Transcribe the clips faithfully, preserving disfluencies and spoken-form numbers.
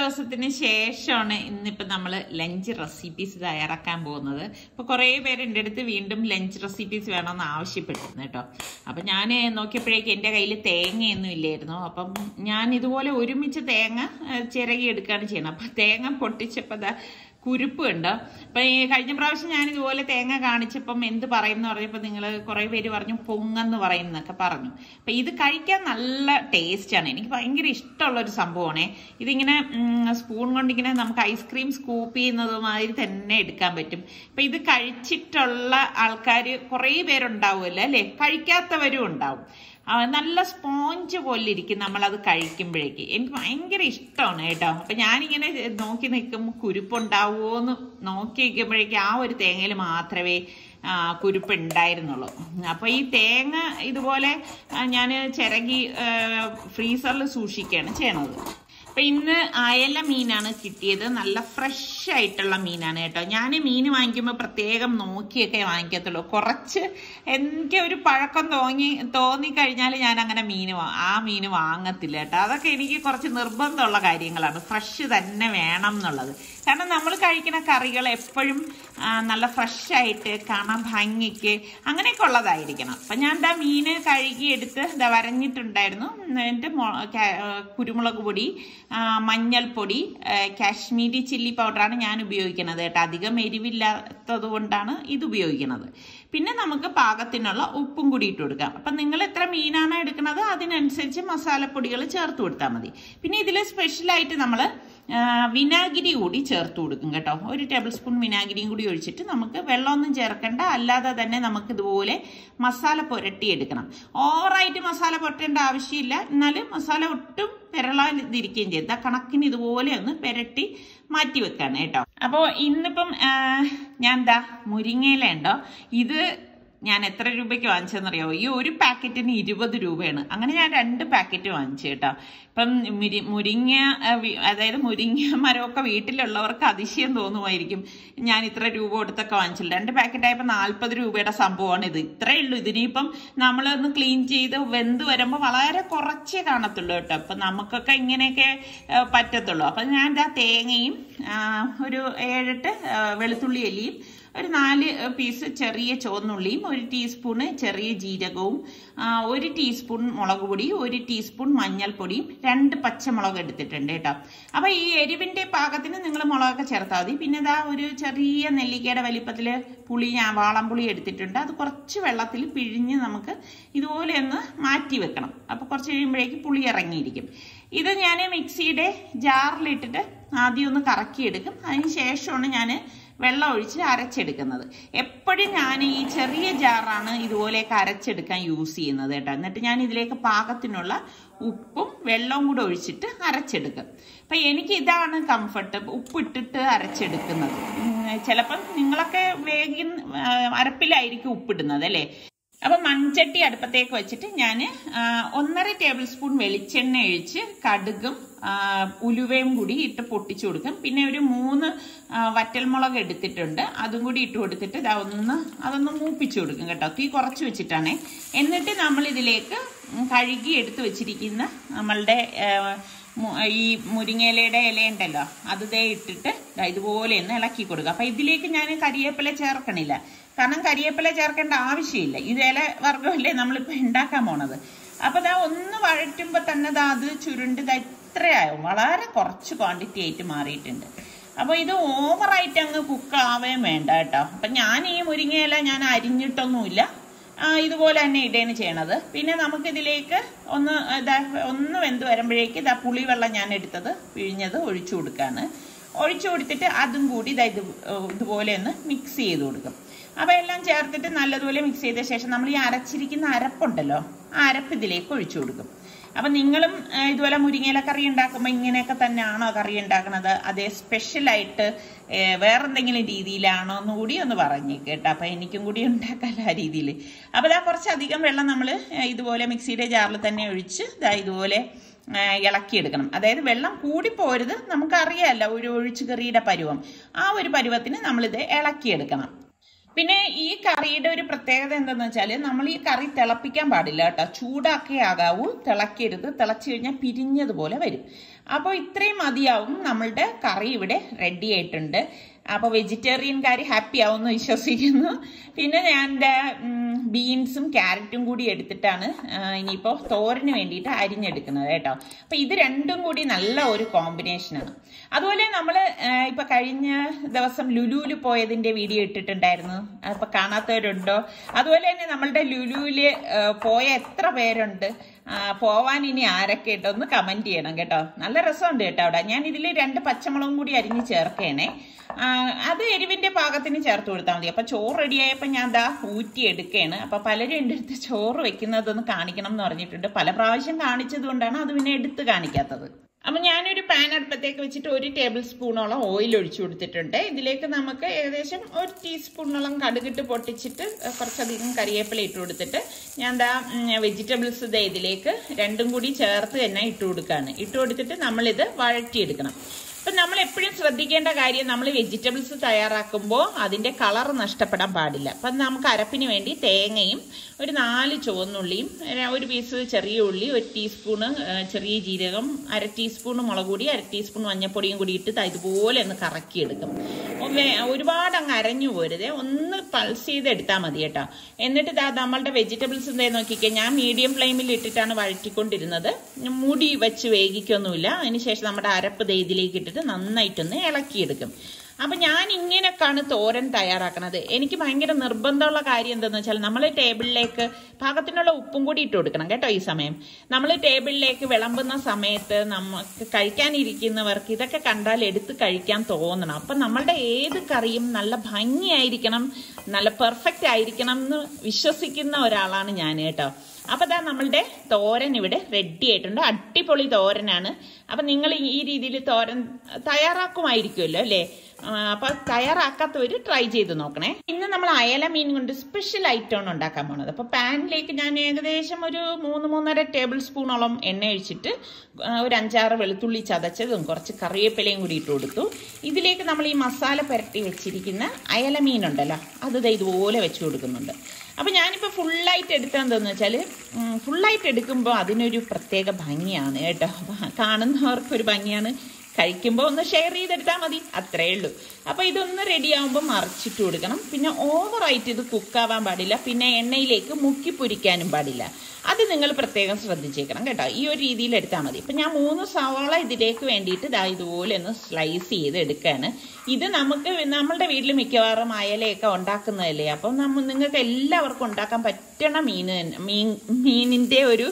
ദിവസത്തിന് ശേഷമാണ് ഇന്നിപ്പോൾ നമ്മൾ ലഞ്ച് റെസിപ്പീസ് തയ്യാറാക്കാൻ പോകുന്നത്. ഇപ്പോൾ കുറേ പേര് എൻ്റെ അടുത്ത് വീണ്ടും ലഞ്ച് റെസിപ്പീസ് വേണമെന്ന് ആവശ്യപ്പെട്ടിരുന്നു കേട്ടോ. അപ്പം ഞാൻ നോക്കിയപ്പോഴേക്കും എൻ്റെ കയ്യിൽ തേങ്ങയൊന്നും ഇല്ലായിരുന്നു. അപ്പം ഞാൻ ഇതുപോലെ ഒരുമിച്ച് തേങ്ങ ചിരകി എടുക്കുകയാണ് ചെയ്യുന്നത്. അപ്പം തേങ്ങ പൊട്ടിച്ചപ്പോൾ അതാ കുരുപ്പ് ഉണ്ട്. അപ്പം ഈ കഴിഞ്ഞ പ്രാവശ്യം ഞാൻ ഇതുപോലെ തേങ്ങ കാണിച്ചപ്പം എന്ത് പറയുമെന്ന് പറഞ്ഞപ്പോൾ നിങ്ങൾ കുറേ പേര് പറഞ്ഞു പൊങ്ങെന്ന് പറയുന്നൊക്കെ പറഞ്ഞു. അപ്പം ഇത് കഴിക്കാൻ നല്ല ടേസ്റ്റാണ്. എനിക്ക് ഭയങ്കര ഇഷ്ടമുള്ളൊരു സംഭവമാണേ. ഇതിങ്ങനെ സ്പൂൺ കൊണ്ടിങ്ങനെ നമുക്ക് ഐസ്ക്രീം സ്കൂപ്പ് ചെയ്യുന്നതുമാതിരി തന്നെ എടുക്കാൻ പറ്റും. അപ്പം ഇത് കഴിച്ചിട്ടുള്ള ആൾക്കാർ കുറേ പേരുണ്ടാവുമല്ലോ അല്ലേ, കഴിക്കാത്തവരും ഉണ്ടാവും. നല്ല സ്പോഞ്ച് പോലെ ഇരിക്കും നമ്മളത് കഴിക്കുമ്പോഴേക്ക്. എനിക്ക് ഭയങ്കര ഇഷ്ടമാണ് കേട്ടോ. അപ്പം ഞാനിങ്ങനെ നോക്കി നിൽക്കുമ്പോൾ കുരുപ്പുണ്ടാവുമോ എന്ന് നോക്കി നിൽക്കുമ്പോഴേക്ക് ആ ഒരു തേങ്ങയിൽ മാത്രമേ കുരുപ്പ് ഉണ്ടായിരുന്നുള്ളൂ. അപ്പോൾ ഈ തേങ്ങ ഇതുപോലെ ഞാൻ ചിരകി ഫ്രീസറിൽ സൂക്ഷിക്കുകയാണ് ചെയ്യണത്. അപ്പം ഇന്ന് അയല മീനാണ് കിട്ടിയത്. നല്ല ഫ്രഷ് ആയിട്ടുള്ള മീനാണ് കേട്ടോ. ഞാൻ മീൻ വാങ്ങിക്കുമ്പോൾ പ്രത്യേകം നോക്കിയൊക്കെ വാങ്ങിക്കത്തുള്ളൂ. കുറച്ച് എനിക്ക് ഒരു പഴക്കം തോന്നി തോന്നിക്കഴിഞ്ഞാൽ ഞാൻ അങ്ങനെ മീൻ ആ മീൻ വാങ്ങത്തില്ല കേട്ടോ. അതൊക്കെ എനിക്ക് കുറച്ച് നിർബന്ധമുള്ള കാര്യങ്ങളാണ്. ഫ്രഷ് തന്നെ വേണം എന്നുള്ളത്. കാരണം നമ്മൾ കഴിക്കുന്ന കറികൾ എപ്പോഴും നല്ല ഫ്രഷായിട്ട് കാണാൻ ഭംഗിക്ക് അങ്ങനെയൊക്കെ ഉള്ളതായിരിക്കണം. അപ്പം ഞാൻ എന്താ മീൻ കഴുകി എടുത്ത് ഇതാ വരഞ്ഞിട്ടുണ്ടായിരുന്നു. എന്നിട്ട് കുരുമുളക് പൊടി, മഞ്ഞൾപ്പൊടി, കാശ്മീരി ചില്ലി പൗഡറാണ് ഞാൻ ഉപയോഗിക്കുന്നത് കേട്ടോ. അധികം എരിവില്ലാത്തത് കൊണ്ടാണ് ഇത് ഉപയോഗിക്കുന്നത്. പിന്നെ നമുക്ക് പാകത്തിനുള്ള ഉപ്പും കൂടി ഇട്ട് കൊടുക്കാം. അപ്പം നിങ്ങൾ എത്ര മീനാണ് എടുക്കുന്നത് അതിനനുസരിച്ച് മസാലപ്പൊടികൾ ചേർത്ത് കൊടുത്താൽ മതി. പിന്നെ ഇതിൽ സ്പെഷ്യലായിട്ട് നമ്മൾ വിനാഗിരി കൂടി ചേർത്ത് കൊടുക്കും കേട്ടോ. ഒരു ടേബിൾ സ്പൂൺ വിനാഗിരിയും കൂടി ഒഴിച്ചിട്ട് നമുക്ക് വെള്ളമൊന്നും ചേർക്കേണ്ട, അല്ലാതെ തന്നെ നമുക്ക് ഇതുപോലെ മസാല പുരട്ടി എടുക്കണം. ഓവറായിട്ട് മസാല പുരട്ടേണ്ട ആവശ്യമില്ല, എന്നാലും മസാല ഒട്ടും പെരളാതിരിക്കുകയും ചെയ്ത് ആ കണക്കിന് ഇതുപോലെ ഒന്ന് പെരട്ടി മാറ്റി വെക്കാണ് കേട്ടോ. അപ്പോൾ ഇന്നിപ്പം ഞാൻ എന്താ മുരിങ്ങയില ഉണ്ടോ, ഇത് ഞാൻ എത്ര രൂപയ്ക്ക് വാങ്ങിച്ചതെന്നറിയാമോ? ഈ ഒരു പാക്കറ്റിന് ഇരുപത് രൂപയാണ്. അങ്ങനെ ഞാൻ രണ്ട് പാക്കറ്റ് വാങ്ങിച്ചു കേട്ടോ. ഇപ്പം മുരി മുരിങ്ങ അതായത് മുരിങ്ങ മരമൊക്കെ വീട്ടിലുള്ളവർക്ക് അതിശയം തോന്നുമായിരിക്കും, ഞാൻ ഇത്ര രൂപ കൊടുത്തൊക്കെ വാങ്ങിച്ചില്ല. രണ്ട് പാക്കറ്റ് ആയപ്പോൾ നാൽപ്പത് രൂപയുടെ സംഭവമാണ് ഇത്. ഇത്രയേ ഉള്ളൂ. ഇതിനിപ്പം നമ്മളൊന്ന് ക്ലീൻ ചെയ്ത് വെന്ത് വരുമ്പോൾ വളരെ കുറച്ചേ കാണത്തുള്ളൂ കേട്ടോ. അപ്പം നമുക്കൊക്കെ ഇങ്ങനെയൊക്കെ പറ്റത്തുള്ളൂ. അപ്പം ഞാൻ എന്താ തേങ്ങയും ഒരു ഏഴെട്ട് വെളുത്തുള്ളി അല്ലിയും ഒരു നാല് പീസ് ചെറിയ ചുവന്നുള്ളിയും ഒരു ടീസ്പൂണ് ചെറിയ ജീരകവും ഒരു ടീസ്പൂൺ മുളക് പൊടി, ഒരു ടീസ്പൂൺ മഞ്ഞൾപ്പൊടിയും രണ്ട് പച്ചമുളക് എടുത്തിട്ടുണ്ട് കേട്ടോ. അപ്പോൾ ഈ എരിവിൻ്റെ പാകത്തിന് നിങ്ങൾ മുളകൊക്കെ ചേർത്താൽ മതി. പിന്നെ ഇതാ ഒരു ചെറിയ നെല്ലിക്കയുടെ വലിപ്പത്തിൽ പുളി ഞാൻ വാളംപുളി എടുത്തിട്ടുണ്ട്. അത് കുറച്ച് വെള്ളത്തിൽ പിഴിഞ്ഞ് നമുക്ക് ഇതുപോലെ ഒന്ന് മാറ്റി വെക്കണം. അപ്പോൾ കുറച്ച് കഴിയുമ്പോഴേക്ക് പുളി ഇറങ്ങിയിരിക്കും. ഇത് ഞാൻ മിക്സിയുടെ ജാറിലിട്ടിട്ട് ആദ്യം ഒന്ന് കറക്കിയെടുക്കും. അതിന് ശേഷമാണ് ഞാൻ വെള്ളം ഒഴിച്ച് അരച്ചെടുക്കുന്നത്. എപ്പോഴും ഞാൻ ഈ ചെറിയ ജാറാണ് ഇതുപോലെയൊക്കെ അരച്ചെടുക്കാൻ യൂസ് ചെയ്യുന്നത് കേട്ടോ. എന്നിട്ട് ഞാൻ ഇതിലേക്ക് പാകത്തിനുള്ള ഉപ്പും വെള്ളവും കൂടെ ഒഴിച്ചിട്ട് അരച്ചെടുക്കും. അപ്പം എനിക്ക് ഇതാണ് കംഫർട്ട്, ഉപ്പിട്ടിട്ട് അരച്ചെടുക്കുന്നത്. ചിലപ്പം നിങ്ങളൊക്കെ വേഗം അരപ്പിലായിരിക്കും ഉപ്പിടുന്നത് അല്ലേ. അപ്പം മൺചട്ടി അടുപ്പത്തേക്ക് വെച്ചിട്ട് ഞാൻ ഒന്നര ടേബിൾ സ്പൂൺ വെളിച്ചെണ്ണ ഒഴിച്ച് കടുകും ഉലുവയും കൂടി ഇട്ട് പൊട്ടിച്ചു കൊടുക്കും. പിന്നെ ഒരു മൂന്ന് വറ്റൽമുളക് എടുത്തിട്ടുണ്ട്, അതും കൂടി ഇട്ട് കൊടുത്തിട്ട് ഇതാ ഒന്ന് അതൊന്ന് മൂപ്പിച്ചു കൊടുക്കും കേട്ടോ. തീ കുറച്ച് വെച്ചിട്ടാണ്. എന്നിട്ട് നമ്മൾ ഇതിലേക്ക് കഴുകി എടുത്ത് വെച്ചിരിക്കുന്ന നമ്മളുടെ ഈ മുരിങ്ങയിലയുടെ ഇലയുണ്ടല്ലോ അത് ദേ ഇട്ടിട്ട് ഇതുപോലെ ഒന്ന് ഇളക്കി കൊടുക്കുക. അപ്പം ഇതിലേക്ക് ഞാൻ കരിവേപ്പില ചേർക്കണില്ല, കാരണം കരിവേപ്പില ചേർക്കേണ്ട ആവശ്യമില്ല. ഇത് ഇല വർഗ്ഗമല്ലേ നമ്മളിപ്പോൾ ഉണ്ടാക്കാൻ പോണത്. അപ്പോൾ ഇതാ ഒന്ന് വഴറ്റുമ്പോൾ തന്നെ ഇതാ അത് ചുരുണ്ട് ഇതാ ഇത്രയാവും, വളരെ കുറച്ച് ക്വാണ്ടിറ്റി ആയിട്ട് മാറിയിട്ടുണ്ട്. അപ്പോൾ ഇത് ഓവറായിട്ട് അങ്ങ് കുക്ക് ആവുകയും വേണ്ട കേട്ടോ. അപ്പം ഞാൻ ഈ മുരിങ്ങയില ഞാൻ അരിഞ്ഞിട്ടൊന്നുമില്ല, ഇതുപോലെ തന്നെ ഇടേണ് ചെയ്യണത്. പിന്നെ നമുക്കിതിലേക്ക് ഒന്ന് ഇതാ ഒന്ന് വെന്ത് വരുമ്പോഴേക്ക് ഇതാ പുളിവെള്ളം ഞാൻ എടുത്തത് പിഴിഞ്ഞത് ഒഴിച്ചു കൊടുക്കുകയാണ്. ഒഴിച്ചു കൊടുത്തിട്ട് അതും കൂടി ഇതാ ഇത് ഇതുപോലെ ഒന്ന് മിക്സ് ചെയ്ത് കൊടുക്കും. അപ്പോൾ എല്ലാം ചേർത്തിട്ട് നല്ലതുപോലെ മിക്സ് ചെയ്ത ശേഷം നമ്മൾ ഈ അരച്ചിരിക്കുന്ന അരപ്പുണ്ടല്ലോ ആ അരപ്പ് ഇതിലേക്ക് ഒഴിച്ചു കൊടുക്കും. അപ്പം നിങ്ങളും ഇതുപോലെ മുരിങ്ങയില കറി ഉണ്ടാക്കുമ്പോൾ ഇങ്ങനെയൊക്കെ തന്നെയാണോ കറി ഉണ്ടാക്കുന്നത്, അതേ സ്പെഷ്യലായിട്ട് വേറെന്തെങ്കിലും രീതിയിലാണോ എന്ന് കൂടി ഒന്ന് പറഞ്ഞേക്ക് കേട്ടോ. അപ്പം എനിക്കും കൂടി ഉണ്ടാക്കാമല്ലോ ആ രീതിയിൽ. അപ്പോൾ ഇതാ കുറച്ചധികം വെള്ളം നമ്മൾ ഇതുപോലെ മിക്സിയുടെ ജാറിൽ തന്നെ ഒഴിച്ച് ഇതാ ഇതുപോലെ ഇളക്കിയെടുക്കണം. അതായത് വെള്ളം കൂടിപ്പോരുത്, നമുക്കറിയാമല്ലോ ഒരു ഒഴിച്ചു കറിയുടെ പരുവം, ആ ഒരു പരുവത്തിന് നമ്മളിത് ഇളക്കിയെടുക്കണം. പിന്നെ ഈ കറിയുടെ ഒരു പ്രത്യേകത എന്താണെന്ന് വെച്ചാൽ നമ്മൾ ഈ കറി തിളപ്പിക്കാൻ പാടില്ല കേട്ടോ. ചൂടാക്കേ ആകാവൂ, തിളക്കരുത്. തിളച്ചു കഴിഞ്ഞാൽ പിരിഞ്ഞതുപോലെ വരും. അപ്പോൾ ഇത്രയും മതിയാവും. നമ്മളുടെ കറി ഇവിടെ റെഡി ആയിട്ടുണ്ട്. അപ്പോൾ വെജിറ്റേറിയൻകാർ ഹാപ്പി ആവുമെന്ന് വിശ്വസിക്കുന്നു. പിന്നെ ഞാൻ എൻ്റെ ബീൻസും ക്യാരറ്റും കൂടി എടുത്തിട്ടാണ് ഇനിയിപ്പോൾ തോരന് വേണ്ടിയിട്ട് അരിഞ്ഞെടുക്കുന്നത് കേട്ടോ. അപ്പോൾ ഇത് രണ്ടും കൂടി നല്ല ഒരു കോമ്പിനേഷനാണ്. അതുപോലെ നമ്മൾ ഇപ്പം കഴിഞ്ഞ ദിവസം ലുലുവിൽ പോയതിൻ്റെ വീഡിയോ ഇട്ടിട്ടുണ്ടായിരുന്നു. അപ്പം കാണാത്തവരുണ്ടോ? അതുപോലെ തന്നെ നമ്മളുടെ ലുലുവിൽ പോയ എത്ര പേരുണ്ട്, പോവാൻ ഇനി ആരൊക്കെ ഉണ്ടോ ഒന്ന് കമൻറ്റ് ചെയ്യണം കേട്ടോ. നല്ല രസമുണ്ട് കേട്ടോ അവിടെ. ഞാൻ ഇതിൽ രണ്ട് പച്ചമുളകും കൂടി അരിഞ്ഞ് ചേർക്കണേ. അത് എരിവിൻ്റെ പാകത്തിന് ചേർത്ത് കൊടുത്താൽ മതി. അപ്പം ചോറ് റെഡിയായപ്പോൾ ഞാൻ ദാ ഊറ്റി എടുക്കുകയാണ്. അപ്പം പലരും എൻ്റെ അടുത്ത് ചോറ് വെക്കുന്നതൊന്ന് കാണിക്കണം എന്ന് പറഞ്ഞിട്ടുണ്ട്. പല പ്രാവശ്യം കാണിച്ചത് കൊണ്ടാണ് അത് പിന്നെ എടുത്ത് കാണിക്കാത്തത്. അപ്പം ഞാനൊരു പാൻ അടുപ്പത്തേക്ക് വെച്ചിട്ട് ഒരു ടേബിൾ സ്പൂണോളം ഓയിൽ ഒഴിച്ചു കൊടുത്തിട്ടുണ്ട്. ഇതിലേക്ക് നമുക്ക് ഏകദേശം ഒരു ടീസ്പൂണോളം കടുകിട്ട് പൊട്ടിച്ചിട്ട് കുറച്ചധികം കറിവേപ്പില ഇട്ട് കൊടുത്തിട്ട് ഞാൻ എന്താ വെജിറ്റബിൾസ് ഇത് ഇതിലേക്ക് രണ്ടും കൂടി ചേർത്ത് തന്നെ ഇട്ട് കൊടുക്കുകയാണ്. ഇട്ട് കൊടുത്തിട്ട് നമ്മളിത് വഴറ്റിയെടുക്കണം. അപ്പം നമ്മൾ എപ്പോഴും ശ്രദ്ധിക്കേണ്ട കാര്യം, നമ്മൾ വെജിറ്റബിൾസ് തയ്യാറാക്കുമ്പോൾ അതിൻ്റെ കളർ നഷ്ടപ്പെടാൻ പാടില്ല. അപ്പം നമുക്ക് അരപ്പിന് വേണ്ടി തേങ്ങയും ഒരു നാല് ചുവന്നുള്ളിയും ഒരു പീസ് ചെറിയ ഉള്ളി, ഒരു ടീസ്പൂണ് ചെറിയ ജീരകം, അര ടീസ്പൂൺ മുളക് പൊടി, അര ടീസ്പൂൺ മഞ്ഞൾപ്പൊടിയും കൂടി ഇട്ട് ഇതുപോലെ ഒന്ന് കറക്കിയെടുക്കും. ഒരുപാട് അങ്ങ് അരഞ്ഞു പോരുതേ, ഒന്ന് പൾസ് ചെയ്ത് എടുത്താൽ മതി കേട്ടോ. എന്നിട്ട് ഇതാ നമ്മളുടെ വെജിറ്റബിൾസ് എന്തേ നോക്കിക്കേ, ഞാൻ മീഡിയം ഫ്ലെയിമിൽ ഇട്ടിട്ടാണ് വഴറ്റിക്കൊണ്ടിരുന്നത്. മൂടി വെച്ച് വേവിക്കൊന്നുമില്ല. അതിനുശേഷം നമ്മുടെ അരപ്പ് ദേ ഇതിലേക്ക് ഇട്ടിട്ട് നന്നായിട്ടൊന്ന് ഇളക്കിയെടുക്കും. അപ്പം ഞാൻ ഇങ്ങനെയൊക്കെയാണ് തോരൻ തയ്യാറാക്കുന്നത്. എനിക്ക് ഭയങ്കര നിർബന്ധമുള്ള കാര്യം എന്താണെന്ന് വെച്ചാൽ നമ്മൾ ടേബിളിലേക്ക് പാകത്തിനുള്ള ഉപ്പും കൂടി ഇട്ട് കൊടുക്കണം കേട്ടോ. ഈ സമയം നമ്മൾ ടേബിളിലേക്ക് വിളമ്പുന്ന സമയത്ത് നമുക്ക് കഴിക്കാനിരിക്കുന്നവർക്ക് ഇതൊക്കെ കണ്ടാൽ എടുത്ത് കഴിക്കാൻ തോന്നണം. അപ്പം നമ്മളുടെ ഏത് കറിയും നല്ല ഭംഗിയായിരിക്കണം, നല്ല പെർഫെക്റ്റ് ആയിരിക്കണം എന്ന് വിശ്വസിക്കുന്ന ഒരാളാണ് ഞാൻ കേട്ടോ. അപ്പം ഇതാ നമ്മളുടെ തോരൻ ഇവിടെ റെഡി ആയിട്ടുണ്ട്. അടിപൊളി തോരനാണ്. അപ്പം നിങ്ങൾ ഈ രീതിയിൽ തോരൻ തയ്യാറാക്കുമായിരിക്കുമല്ലോ അല്ലേ? അപ്പൊ തയ്യാറാക്കാത്തവർ ട്രൈ ചെയ്ത് നോക്കണേ. ഇന്ന് നമ്മൾ അയല മീൻ കൊണ്ട് സ്പെഷ്യൽ ഐറ്റമാണ് ഉണ്ടാക്കാൻ പോണത്. അപ്പൊ പാനിലേക്ക് ഞാൻ ഏകദേശം ഒരു മൂന്ന് മൂന്നര ടേബിൾ സ്പൂണോളം എണ്ണ ഒഴിച്ചിട്ട് ഒരു അഞ്ചാറ് വെളുത്തുള്ളി ചതച്ചതും കുറച്ച് കറിവേപ്പിലയും കൂടി ഇട്ട് കൊടുത്തു. ഇതിലേക്ക് നമ്മൾ ഈ മസാല പുരട്ടി വെച്ചിരിക്കുന്ന അയല മീനുണ്ടല്ലോ, അത് ഇതുപോലെ വെച്ച് കൊടുക്കുന്നുണ്ട്. അപ്പം ഞാനിപ്പോൾ ഫുള്ളായിട്ട് എടുത്തതെന്താണെന്ന് വെച്ചാൽ, ഫുള്ളായിട്ട് എടുക്കുമ്പോൾ അതിനൊരു പ്രത്യേക ഭംഗിയാണ് കേട്ടോ. കാണുന്നവർക്കൊരു ഭംഗിയാണ്, കഴിക്കുമ്പോൾ ഒന്ന് ഷെയർ ചെയ്തെടുത്താൽ മതി, അത്രയേ ഉള്ളൂ. അപ്പോൾ ഇതൊന്ന് റെഡി ആകുമ്പോൾ മറിച്ചിട്ട് കൊടുക്കണം. പിന്നെ ഓവറായിട്ട് ഇത് കുക്കാവാൻ പാടില്ല, പിന്നെ എണ്ണയിലേക്ക് മുക്കി പൊരിക്കാനും പാടില്ല. അത് നിങ്ങൾ പ്രത്യേകം ശ്രദ്ധിച്ചേക്കണം കേട്ടോ. ഈ ഒരു രീതിയിൽ എടുത്താൽ മതി. ഇപ്പം ഞാൻ മൂന്ന് സവാള ഇതിലേക്ക് വേണ്ടിയിട്ട് ഇതാ ഇതുപോലെ ഒന്ന് സ്ലൈസ് ചെയ്ത് എടുക്കുകയാണ്. ഇത് നമുക്ക് നമ്മളുടെ വീട്ടിൽ മിക്കവാറും അയലയൊക്കെ ഉണ്ടാക്കുന്നതല്ലേ, അപ്പം നമ്മൾ നിങ്ങൾക്ക് എല്ലാവർക്കും ഉണ്ടാക്കാൻ പറ്റണ മീൻ മീൻ മീനിൻ്റെ ഒരു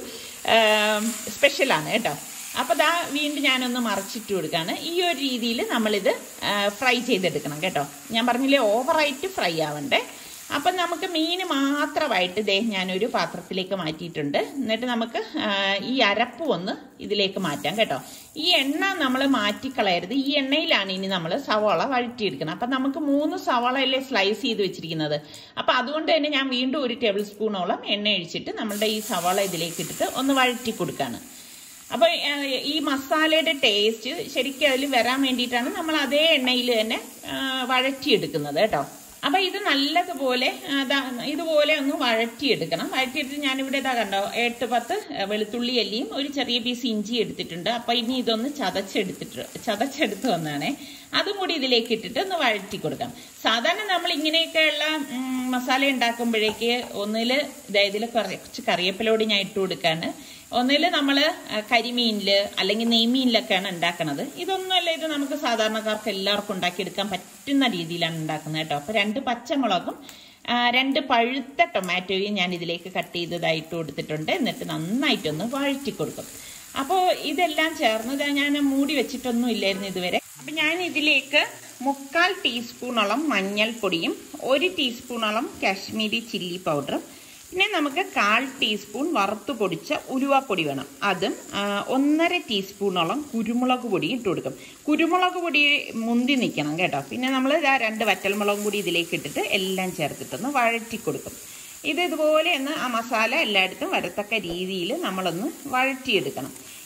സ്പെഷ്യലാണ് കേട്ടോ. അപ്പോൾ ദാ വീണ്ടും ഞാനൊന്ന് മറിച്ചിട്ട് കൊടുക്കുകയാണ്. ഈ ഒരു രീതിയിൽ നമ്മളിത് ഫ്രൈ ചെയ്തെടുക്കണം കേട്ടോ. ഞാൻ പറഞ്ഞില്ലേ ഓവറായിട്ട് ഫ്രൈ ആവണ്ടേ. അപ്പം നമുക്ക് മീൻ മാത്രമായിട്ട് ദേ ഞാനൊരു പാത്രത്തിലേക്ക് മാറ്റിയിട്ടുണ്ട്. എന്നിട്ട് നമുക്ക് ഈ അരപ്പ് ഒന്ന് ഇതിലേക്ക് മാറ്റാം കേട്ടോ. ഈ എണ്ണ നമ്മൾ മാറ്റിക്കളയരുത്. ഈ എണ്ണയിലാണ് ഇനി നമ്മൾ സവാള വഴറ്റിയെടുക്കണം. അപ്പം നമുക്ക് മൂന്ന് സവാളയല്ലേ സ്ലൈസ് ചെയ്ത് വെച്ചിരിക്കുന്നത്. അപ്പം അതുകൊണ്ട് തന്നെ ഞാൻ വീണ്ടും ഒരു ടേബിൾ സ്പൂണോളം എണ്ണ ഒഴിച്ചിട്ട് നമ്മളുടെ ഈ സവാള ഇതിലേക്ക് ഇട്ടിട്ട് ഒന്ന് വഴറ്റി കൊടുക്കുകയാണ്. അപ്പോൾ ഈ മസാലയുടെ ടേസ്റ്റ് ശരിക്കും അതിൽ വരാൻ വേണ്ടിയിട്ടാണ് നമ്മൾ അതേ എണ്ണയിൽ തന്നെ വഴറ്റിയെടുക്കുന്നത് കേട്ടോ. അപ്പം ഇത് നല്ലതുപോലെ ഇതുപോലെ ഒന്ന് വഴറ്റിയെടുക്കണം. വഴറ്റിയെടുത്ത് ഞാനിവിടെ ഇതാ കണ്ടോ എട്ട് പത്ത് വെളുത്തുള്ളി അല്ലിയും ഒരു ചെറിയ പീസ് ഇഞ്ചി എടുത്തിട്ടുണ്ട്. അപ്പം ഇനി ഇതൊന്ന് ചതച്ചെടുത്തിട്ട് ചതച്ചെടുത്ത് വന്നാണേ അതും കൂടി ഇതിലേക്ക് ഇട്ടിട്ട് ഒന്ന് വഴറ്റി കൊടുക്കാം. സാധാരണ നമ്മൾ ഇങ്ങനെയൊക്കെയുള്ള മസാല ഉണ്ടാക്കുമ്പോഴേക്ക് ഒന്നിൽ ഇതിൽ കുറച്ച് കറിവേപ്പിലോട് ഞാൻ ഇട്ട് കൊടുക്കാണ്. ഒന്നിൽ നമ്മൾ കരിമീനിൽ അല്ലെങ്കിൽ നെയ്മീനിലൊക്കെയാണ് ഉണ്ടാക്കുന്നത്. ഇതൊന്നുമല്ല, ഇത് നമുക്ക് സാധാരണക്കാർക്ക് എല്ലാവർക്കും ഉണ്ടാക്കിയെടുക്കാൻ പറ്റുന്ന രീതിയിലാണ് ഉണ്ടാക്കുന്നത് കേട്ടോ. അപ്പോൾ രണ്ട് പച്ചമുളകും രണ്ട് പഴുത്ത ടൊമാറ്റോയും ഞാൻ ഇതിലേക്ക് കട്ട് ചെയ്തതായിട്ട് കൊടുത്തിട്ടുണ്ട്. എന്നിട്ട് നന്നായിട്ടൊന്ന് വഴറ്റി കൊടുക്കും. അപ്പോൾ ഇതെല്ലാം ചേർന്ന് ഞാൻ മൂടി വെച്ചിട്ടൊന്നും ഇല്ലായിരുന്നു ഇതുവരെ. അപ്പം ഞാൻ ഇതിലേക്ക് മുക്കാൽ ടീസ്പൂണോളം മഞ്ഞൾപ്പൊടിയും ഒരു ടീസ്പൂണോളം കാശ്മീരി ചില്ലി പൗഡറും പിന്നെ നമുക്ക് കാൽ ടീസ്പൂൺ വറുത്ത് പൊടിച്ച ഉലുവാപ്പൊടി വേണം, അതും ഒന്നര ടീസ്പൂണോളം കുരുമുളക് പൊടി ഇട്ട് കൊടുക്കും. കുരുമുളക് പൊടി മുന്തി നിൽക്കണം കേട്ടോ. പിന്നെ നമ്മൾ രണ്ട് വറ്റൽമുളകും കൂടി ഇതിലേക്ക് ഇട്ടിട്ട് എല്ലാം ചേർത്തിട്ടൊന്ന് വഴറ്റി കൊടുക്കും. ഇത് ഇതുപോലെ ഒന്ന് ആ മസാല എല്ലായിടത്തും വരത്തക്ക രീതിയിൽ നമ്മളൊന്ന് വഴറ്റിയെടുക്കണം.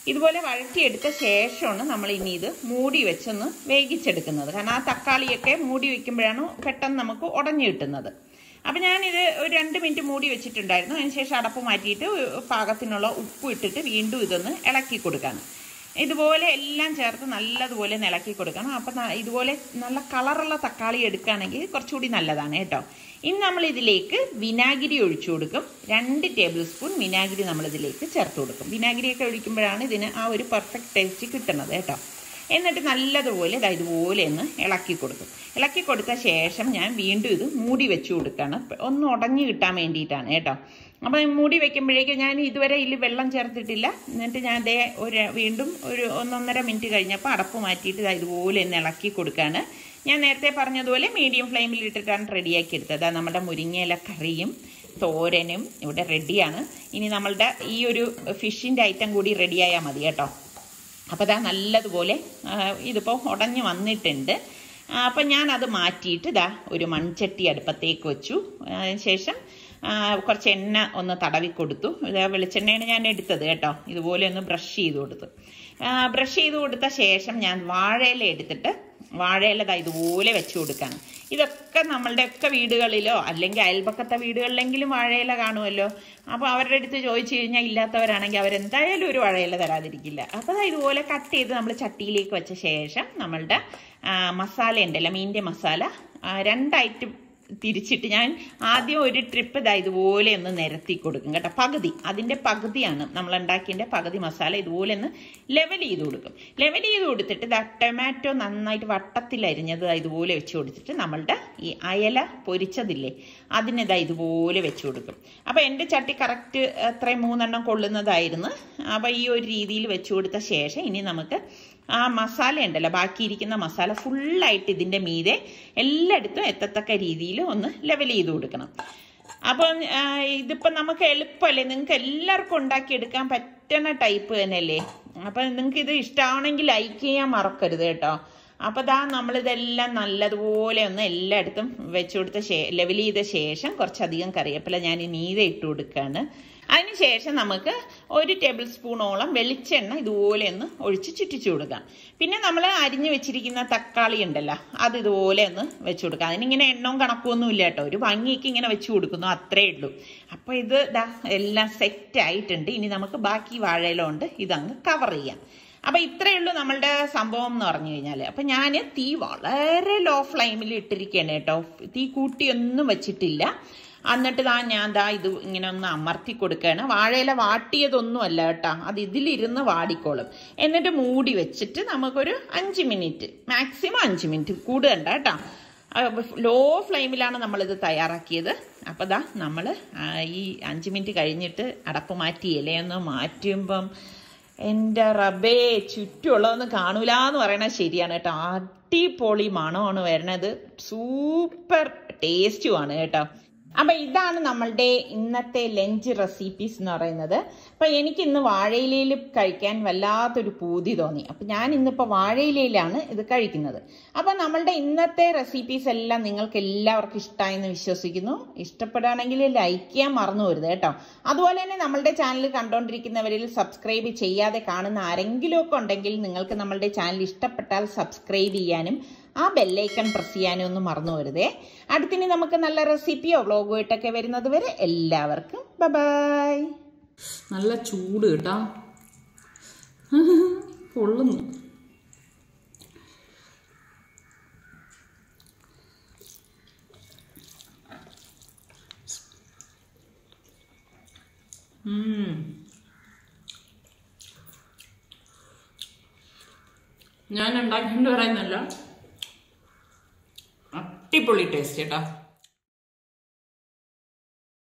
ഇതുപോലെ വഴറ്റിയെടുത്ത ശേഷമാണ് നമ്മൾ ഇനി ഇത് മൂടി വെച്ചൊന്ന് വേവിച്ചെടുക്കുന്നത്. കാരണം ആ തക്കാളിയൊക്കെ മൂടി വയ്ക്കുമ്പോഴാണ് പെട്ടെന്ന് നമുക്ക് ഉടഞ്ഞു കിട്ടുന്നത്. അപ്പം ഞാനിത് ഒരു രണ്ട് മിനിറ്റ് മൂടി വെച്ചിട്ടുണ്ടായിരുന്നു. അതിനുശേഷം അടപ്പ് മാറ്റിയിട്ട് പാകത്തിനുള്ള ഉപ്പ് ഇട്ടിട്ട് വീണ്ടും ഇതൊന്ന് ഇളക്കി കൊടുക്കണം. ഇതുപോലെ എല്ലാം ചേർത്ത് നല്ലതുപോലെ ഇളക്കി കൊടുക്കണം. അപ്പം ഇതുപോലെ നല്ല കളറുള്ള തക്കാളി എടുക്കുകയാണെങ്കിൽ കുറച്ചുകൂടി നല്ലതാണ് കേട്ടോ. ഇനി നമ്മൾ ഇതിലേക്ക് വിനാഗിരി ഒഴിച്ചു കൊടുക്കും. രണ്ട് ടേബിൾ സ്പൂൺ വിനാഗിരി നമ്മളിതിലേക്ക് ചേർത്ത് കൊടുക്കും. വിനാഗിരിയൊക്കെ ഒഴിക്കുമ്പോഴാണ് ഇതിന് ആ ഒരു പെർഫെക്റ്റ് ടേസ്റ്റ് കിട്ടുന്നത് കേട്ടോ. എന്നിട്ട് നല്ലതുപോലെ ഇതാ ഇതുപോലെ ഒന്ന് ഇളക്കി കൊടുക്കും. ഇളക്കി കൊടുത്ത ശേഷം ഞാൻ വീണ്ടും ഇത് മൂടി വെച്ച് കൊടുക്കുകയാണ്. ഒന്ന് ഉടഞ്ഞു കിട്ടാൻ വേണ്ടിയിട്ടാണ് കേട്ടോ. അപ്പം മൂടി വെക്കുമ്പോഴേക്കും ഞാൻ ഇതുവരെ ഇതിൽ വെള്ളം ചേർത്തിട്ടില്ല. എന്നിട്ട് ഞാൻ അതേ ഒരു വീണ്ടും ഒരു ഒന്നൊന്നര മിനിറ്റ് കഴിഞ്ഞപ്പോൾ അടപ്പ് മാറ്റിയിട്ട് ഇതാ ഇതുപോലെ ഒന്ന് ഇളക്കി കൊടുക്കുകയാണ്. ഞാൻ നേരത്തെ പറഞ്ഞതുപോലെ മീഡിയം ഫ്ലെയിമിൽ ഇട്ടിട്ടാണ് റെഡിയാക്കി എടുത്തത്. നമ്മുടെ മുരിങ്ങയില കറിയും തോരനും ഇവിടെ റെഡിയാണ്. ഇനി നമ്മളുടെ ഈ ഒരു ഫിഷിൻ്റെ ഐറ്റം കൂടി റെഡിയായാൽ മതി കേട്ടോ. അപ്പോൾ ഇതാ നല്ലതുപോലെ ഇതിപ്പോൾ ഉടഞ്ഞ് വന്നിട്ടുണ്ട്. അപ്പം ഞാനത് മാറ്റിയിട്ട് ഇതാ ഒരു മൺചട്ടി അടുപ്പത്തേക്ക് വെച്ചു. അതിന് ശേഷം കുറച്ച് എണ്ണ ഒന്ന് തടവി കൊടുത്തു. വെളിച്ചെണ്ണയാണ് ഞാൻ എടുത്തത് കേട്ടോ. ഇതുപോലെ ഒന്ന് ബ്രഷ് ചെയ്ത് കൊടുത്തു. ബ്രഷ് ചെയ്ത് കൊടുത്ത ശേഷം ഞാൻ വാഴയില എടുത്തിട്ട് വാഴയില ഇതുപോലെ വെച്ച് കൊടുക്കുകയാണ്. ഇതൊക്കെ നമ്മളുടെ ഒക്കെ വീടുകളിലോ അല്ലെങ്കിൽ അയൽപക്കത്തെ വീടുകളിലെങ്കിലും വാഴയില കാണുമല്ലോ. അപ്പോൾ അവരുടെ അടുത്ത് ചോദിച്ചു കഴിഞ്ഞാൽ ഇല്ലാത്തവരാണെങ്കിൽ അവരെന്തായാലും ഒരു വാഴയില തരാതിരിക്കില്ല. അപ്പോൾ ഇതുപോലെ കട്ട് ചെയ്ത് നമ്മൾ ചട്ടിയിലേക്ക് വെച്ച ശേഷം നമ്മളുടെ മസാല ഉണ്ടല്ലോ, മീനിൻ്റെ മസാല രണ്ടായിട്ട് തിരിച്ചിട്ട് ഞാൻ ആദ്യം ഒരു ട്രിപ്പ് ഇതാ ഇതുപോലെ ഒന്ന് നിരത്തി കൊടുക്കും കേട്ടോ. പകുതി അതിൻ്റെ പകുതിയാണ് നമ്മൾ ഉണ്ടാക്കിയതിൻ്റെ പകുതി മസാല ഇതുപോലെ ഒന്ന് ലെവൽ ചെയ്ത് കൊടുക്കും. ലെവൽ ചെയ്ത് കൊടുത്തിട്ട് ഇതാ ടൊമാറ്റോ നന്നായിട്ട് വട്ടത്തിലരിഞ്ഞത് ഇതുപോലെ വെച്ച് കൊടുത്തിട്ട് നമ്മളുടെ ഈ അയല പൊരിച്ചതില്ലേ അതിനിതാ ഇതുപോലെ വെച്ച് കൊടുക്കും. അപ്പോൾ എൻ്റെ ചട്ടി കറക്റ്റ് അത്രയും മൂന്നെണ്ണം കൊള്ളുന്നതായിരുന്നു. അപ്പോൾ ഈ ഒരു രീതിയിൽ വെച്ച് കൊടുത്ത ശേഷം ഇനി നമുക്ക് ആ മസാല ഉണ്ടല്ലോ, ബാക്കിയിരിക്കുന്ന മസാല ഫുള്ളായിട്ട് ഇതിൻ്റെ മീതെ എല്ലായിടത്തും എത്തത്തക്ക രീതിയിൽ ഒന്ന് ലെവൽ ചെയ്ത് കൊടുക്കണം. അപ്പം ഇതിപ്പോൾ നമുക്ക് എളുപ്പമല്ലേ, നിങ്ങൾക്ക് എല്ലാവർക്കും ഉണ്ടാക്കിയെടുക്കാൻ പറ്റുന്ന ടൈപ്പ് തന്നെയല്ലേ. അപ്പം നിങ്ങൾക്ക് ഇത് ഇഷ്ടമാണെങ്കിൽ ലൈക്ക് ചെയ്യാൻ മറക്കരുത് കേട്ടോ. അപ്പോൾ ദാ നമ്മളിതെല്ലാം നല്ലതുപോലെ ഒന്ന് എല്ലായിടത്തും വെച്ച് കൊടുത്ത ശേ ലെവൽ ചെയ്ത ശേഷം കുറച്ചധികം കറിവേപ്പില ഞാൻ മീതെ ഇട്ട് കൊടുക്കുകയാണ്. അതിനുശേഷം നമുക്ക് ഒരു ടേബിൾ സ്പൂണോളം വെളിച്ചെണ്ണ ഇതുപോലെ ഒന്ന് ഒഴിച്ച് ചുറ്റിച്ചു കൊടുക്കാം. പിന്നെ നമ്മൾ അരിഞ്ഞു വെച്ചിരിക്കുന്ന തക്കാളി ഉണ്ടല്ലോ അത് ഇതുപോലെ ഒന്ന് വെച്ച് കൊടുക്കാം. അതിനിങ്ങനെ എണ്ണവും കണക്കൊന്നും ഇല്ല കേട്ടോ, ഒരു ഭംഗിക്ക് ഇങ്ങനെ വെച്ച് കൊടുക്കുന്നു അത്രേ ഉള്ളൂ. അപ്പോൾ ഇത് ദാ എല്ലാം സെറ്റ് ആയിട്ടുണ്ട്. ഇനി നമുക്ക് ബാക്കി വാഴയില കൊണ്ട് ഇതങ്ങ് കവർ ചെയ്യാം. അപ്പം ഇത്രയേ ഉള്ളൂ നമ്മളുടെ സംഭവം എന്ന് പറഞ്ഞു കഴിഞ്ഞാൽ. അപ്പം ഞാൻ തീ വളരെ ലോ ഫ്ലെയിമിൽ ഇട്ടിരിക്കുകയാണ് കേട്ടോ, തീ കൂട്ടിയൊന്നും വെച്ചിട്ടില്ല. എന്നിട്ട് ദാ ഞാൻ ദാ ഇത് ഇങ്ങനെ ഒന്ന് അമർത്തി കൊടുക്കുകയാണ്. വാഴയില വാട്ടിയതൊന്നും അല്ല കേട്ടോ, അത് ഇതിലിരുന്ന് വാടിക്കോളും. എന്നിട്ട് മൂടി വെച്ചിട്ട് നമുക്കൊരു അഞ്ച് മിനിറ്റ് മാക്സിമം അഞ്ച് മിനിറ്റ് കൂടുതലുണ്ട് കേട്ടോ. ലോ ഫ്ലെയിമിലാണ് നമ്മളിത് തയ്യാറാക്കിയത്. അപ്പോൾ ദാ നമ്മൾ ഈ അഞ്ച് മിനിറ്റ് കഴിഞ്ഞിട്ട് അടപ്പ് മാറ്റി ഇലയൊന്ന് മാറ്റുമ്പം എൻ്റെ റബ്ബേ ചുറ്റുമുള്ളതൊന്നും കാണൂല എന്ന് പറയണത് ശരിയാണ് കേട്ടോ. അടിപൊളി മണമാണ് വരണത്, സൂപ്പർ ടേസ്റ്റുമാണ് കേട്ടോ. അപ്പം ഇതാണ് നമ്മളുടെ ഇന്നത്തെ ലഞ്ച് റെസിപ്പീസ് എന്ന് പറയുന്നത്. അപ്പം എനിക്കിന്ന് വാഴയിലയിൽ കഴിക്കാൻ വല്ലാത്തൊരു പൂതി തോന്നി. അപ്പം ഞാൻ ഇന്നിപ്പോൾ വാഴയിലയിലാണ് ഇത് കഴിക്കുന്നത്. അപ്പം നമ്മളുടെ ഇന്നത്തെ റെസിപ്പീസ് എല്ലാം നിങ്ങൾക്ക് എല്ലാവർക്കും ഇഷ്ടമായെന്ന് വിശ്വസിക്കുന്നു. ഇഷ്ടപ്പെടുകയാണെങ്കിൽ ലൈക്ക് ചെയ്യാൻ മറന്നു പോരുത് കേട്ടോ. അതുപോലെ തന്നെ നമ്മളുടെ ചാനൽ കണ്ടുകൊണ്ടിരിക്കുന്നവരിൽ സബ്സ്ക്രൈബ് ചെയ്യാതെ കാണുന്ന ആരെങ്കിലും ഒക്കെ ഉണ്ടെങ്കിൽ നിങ്ങൾക്ക് നമ്മളുടെ ചാനൽ ഇഷ്ടപ്പെട്ടാൽ സബ്സ്ക്രൈബ് ചെയ്യാനും ആ ബെല്ലൈക്കൺ പ്രസ് ചെയ്യാനും ഒന്നും മറന്നു വരുതേ. അടുത്തിനി നമുക്ക് നല്ല റെസിപ്പിയോ വ്ളോഗോ ഇട്ടൊക്കെ വരുന്നത് വരെ എല്ലാവർക്കും ബൈ ബൈ. നല്ല ചൂട് കേട്ടാ, പൊള്ളുന്നു. ഞാൻ ഉണ്ടാക്കിയിട്ട് പറയുന്നല്ല, അടിപൊളി ടേസ്റ്റ് കേട്ടോ.